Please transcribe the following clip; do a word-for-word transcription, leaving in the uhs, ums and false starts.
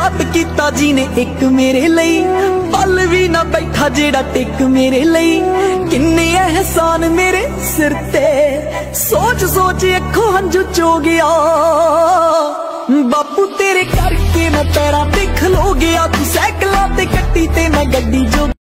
याद कीता जी ने एक मेरे लई, पल भी ना बैठा जेड़ा टिक मेरे लई। किन्ने एहसान मेरे सिर ते, सोच सोच अखों हंझू चो गया। बापू तेरे करके मैं पैरां ते खलो गया, तू सैकलां ते कट्टी ते मैं गड्डी जो